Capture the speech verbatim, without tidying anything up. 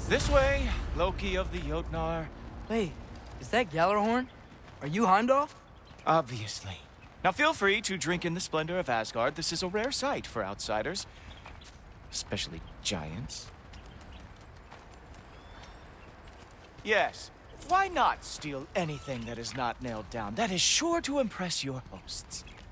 This way, Loki of the Jotnar. Wait, is that Gallarhorn? Are you Heimdall? Obviously. Now feel free to drink in the splendor of Asgard. This is a rare sight for outsiders. Especially giants. Yes, why not steal anything that is not nailed down? That is sure to impress your hosts.